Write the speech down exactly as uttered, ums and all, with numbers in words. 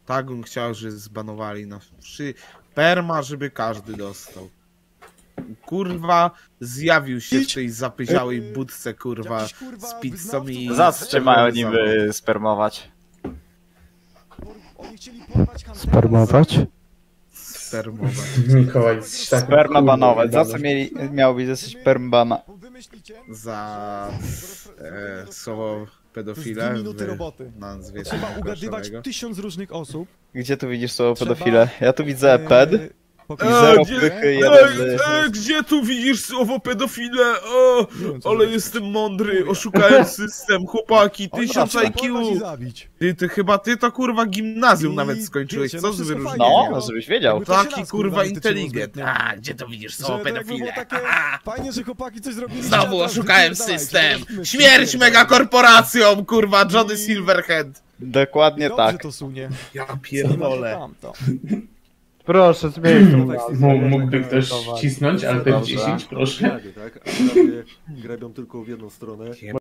Tak bym chciał, że zbanowali na wszy... Perma, żeby każdy dostał. Kurwa, zjawił się w tej zapyziałej budce, kurwa, Jakiś, kurwa, z pizzą i... Za co cię mają niby spermować? Oni chcieli porwać Huntera. Spermować? Spermować. Mikołaj, jesteś tak... Sperma banować. Za co mieli, miał być jesteś spermbana? Wymyślicie? Za e, słowo To jest pedofile dwie minuty w roboty. nazwie Trzeba ugadywać Warszawego. tysiąc różnych osób. Gdzie tu widzisz słowo Trzeba, pedofile? Ja tu widzę ped. Eee, I pokaż- zero gdzie- pychy, Ej, jeden z... ej, gdzie tu widzisz słowo pedofile? O, Nie wiem, co ale powiedzieć. jestem mądry, oszukałem system, chłopaki, Oni tysiąc trzeba I Q. porwać i zabić. Ty, ty chyba ty to kurwa gimnazjum I nawet skończyłeś, wiecie, co no z wszystko wyróżnieniem? fajnie, No, żebyś wiedział. Jakby to się Taki nas, kurwa nie tyczyło inteligent. zbytnio. A, gdzie to widzisz słowo Że to jakby było pedofile? takie A, fajnie, że chłopaki coś zrobili. znowu teraz oszukałem wypierdalajcie, system. teraz my Śmierć wypierdalajcie. megakorporacjom, kurwa, Johnny I- Silverhead. Dokładnie Dobrze tak. to sunie. Ja Pierdolę. pierdolę. Tamto. Proszę, zmień tą Mógł- nazwę. Mógłby ktoś wcisnąć, ale F Dobrze. dziesięć, proszę. Tak, tak, a prawie grabią tylko w jedną stronę.